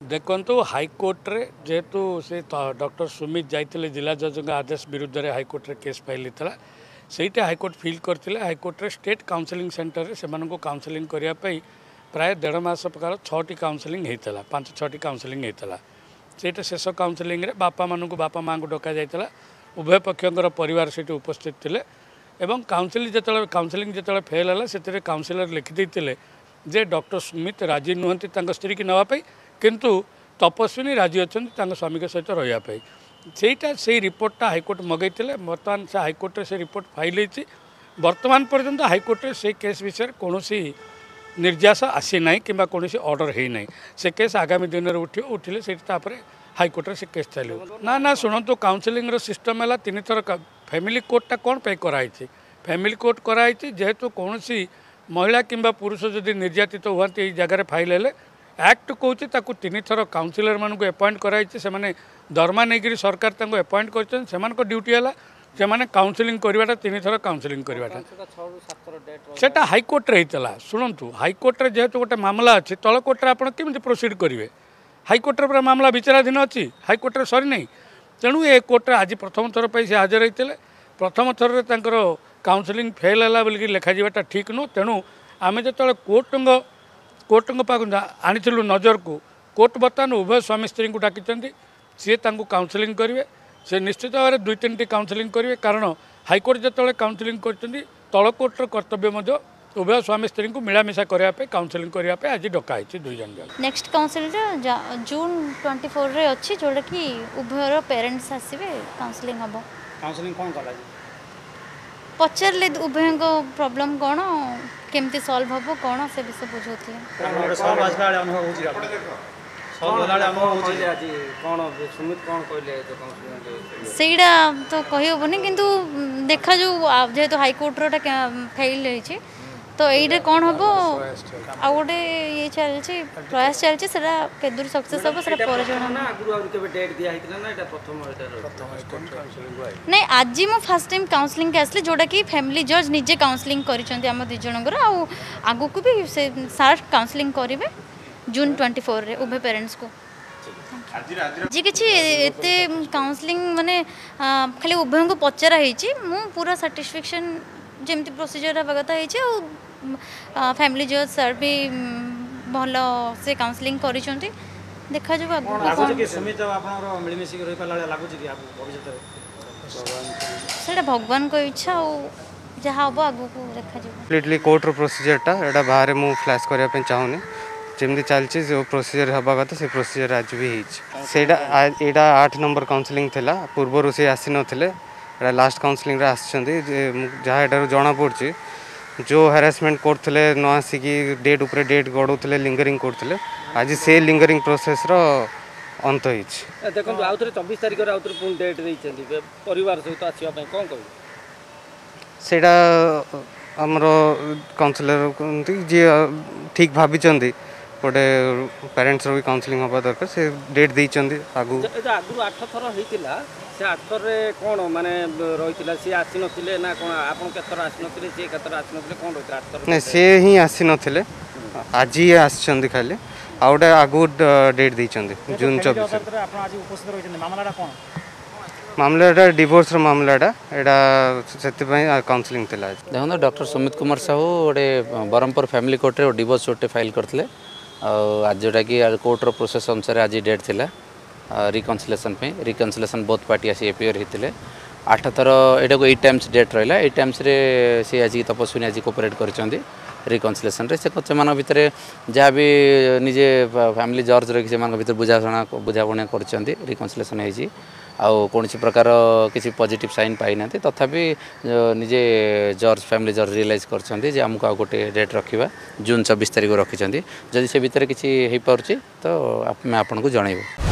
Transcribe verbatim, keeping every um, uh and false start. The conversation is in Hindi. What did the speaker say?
देखो हाइकोर्ट रे जेहेतु से डॉक्टर सुमित जाइए जिला जज आदेश विरुद्ध रे हाइकोर्ट रे केस फाइल होता से हाइकोर्ट फिल करते हाइकोर्ट रे स्टेट काउंसलिंग सेंटर से काउंसलिंग करने प्राय डेढ़ मास प्रकार छटी काउंसलिंग होता पांच छटी काउंसलिंग होता से शेष काउंसलिंग रे बापा मानू बापा माँ को डक जाता उभय पक्षर परिवार से उपस्थित थे एवं काउंसिल जो काउंसलिंग जो फेल है से काउंसिलर लिखिदे जे डॉक्टर सुमित राजी नुहति स्त्री की नापी किंतु तपस्विनी राजी अच्छा स्वामी के सहित रही सेटा से रिपोर्टा हाइकोर्ट मगई बर्तमान से हाइकोर्ट से रिपोर्ट फाइल होती बर्तमान पर्यंत हाइकोर्ट से केस विषय कौन निर्यास आसी ना कि कौन ऑर्डर है ना से केस आगामी दिन में उठ उठिले से हाइकोर्ट से केस चलो ना ना शुणु काउंसलिंग सिस्टम है तीन थर फैमिली कोर्टा कौन पे कराई फैमिली कोर्ट कराई जेहेतु कौन महिला किंबा पुरुष जदि निर्यातित हुआ जगार फाइल है एक्ट कौच तीन थर काउंसिलर मान अपॉइंट कराई से दरमा नहीं सरकार अपॉइंट कर ड्यूटी है से काउंसलिंग करवाटा तीन थर काउंसलिंग करवाटा सेटा हाइकोर्ट रे होता शुणु हाइकोर्ट रे जेहेतु गोटे मामला अच्छी तल कोर्ट रे आपन केमिति प्रोसीड करेंगे हाइकोर्ट रे मामला विचाराधीन अच्छी हाइकोर्ट रे सरी नहीं तेणु ए कोर्ट रे आज प्रथम थर पर से हाजर होते प्रथम थर काउंसलिंग फेल है बोलिकी लिखा जावाटा ठीक नुह तेणु आम जो कोर्ट कोर्ट पाक आनी नजर को कोर्ट बर्तमान उभय स्वामी स्त्री को डाकी सी काउंसलिंग करेंगे से निश्चित भाव में दुई तीन काउंसलिंग करेंगे कारण हाइकोर्ट जो काउंसलिंग कर तल कोर्टर कर्तव्य उभय स्वामी स्त्री को मिलामिशा करने काउंसलिंग करने आज डकाई दुई जन next council June twenty four रे अच्छी जोटा कि उभयर पेरेंट्स आसवे काउंसलिंग हम काउंसलिंग कौन कला पचारे उभय प्रॉब्लम कौन केमती सॉल्व हम कौन से विषय बुझे सेटा तो कहीहबनी किंतु देखा जो जेहेतु हाइकोर्टर फेल होती तो ये कौन हम आ गोटे ये चलती प्रयास चलती केदूर सक्सेस हम से नहीं आज मु फर्स्ट टाइम काउंसलिंग के आसली जोटा कि फैमिली जज निजे काउंसलिंग करम दिज जनकर आगु को भी से सार काउंसलिंग करेंगे जून ट्वेंटी फोर रे उभय पेरेंट्स को जी किसी एते काउंसलिंग माने खाली उभय को पचरा होती मु पूरा सैटिस्फैक्शन जमती प्रोसीजर हवा कथा है फैमिली जज सर भी भल से काउंसलिंग कर देखा जो भगवान को इच्छा जहाँ हम आगू को देखा कम्प्लीटली कोर्टर प्रोसीजरटा एटा बाहर मु फ्लैश करने चाहूनी जमी चलती जो प्रोसीजर हवा कथा से प्रोसीजर आज भी होटा आठ नंबर काउंसलिंग थिला पूर्वर से आसी नथिले लास्ट काउंसलिंग रे आछंदी जहाँ एटार जना पड़ी जो हारासमेंट करते न आसिकी डेट उपरे डेट गड़ौले लिंगरिंग करते आज से लिंगरिंग प्रोसेस रो अंत होइछ देखो आउ थे चौबीस तारिख रे आउ थे पुन डेट देइछंदी परिवार सहित आसीबा पई कोन कहू सेटा हमरो काउंसलर कोंती जे ठीक भाबिचंदी गोटे पेरेंट्स भी काउंसलिंग हवा दरकार से डेट देइछंदी आगु आगु आठ थर होइतिला से आठ थर रे कोन माने रहितिला से आसी नथिले ना कोन आपन केतर आसी नथिले से केतर आसी नथिले कोन रहित आठ थर नै से ही आसी नथिले आज ही आछंदी खाली आउटे आगु डेट देइछंदी जून चौबीस रे आपन आज उपस्थित रहिछन मामलाडा कोन मामलाटा डिवोर्स रो मामलाटा एडा सेति पई काउंसलिंग थिला देखो डॉक्टर सुमित कुमार साहू गोटे बरहमपुर फैमिली कोर्ट रे डिवोर्स गोटे फाइल करथिले आज जोटा कि कोर्टर प्रोसेस अनुसार आज डेट थिला रिकनसिलेसन पे रिकनसिलेसन बोथ पार्टी आसी एपीयर होते आठ थर एटा को एट टाइम्स डेट रहा एट टाइम्स रे से आज तपस्विनी आज कोऑपरेट कर रिकनसिलेसन रे से भितर जहाँ भी निजे फैमिली जज रखी से भर बुझाणा बुझाबुणा कर रिकनसिलेसन होती आउ कौन प्रकार किसी पॉजिटिव साइन पाई ना तथापि निजे जज फैमिली जज रियलाइज कर आमको आउ गोटे डेट रखा जून चौबीस तारीख रखी जदि से भितर किसी हो पार्टी तो मैं आपको जनइबू।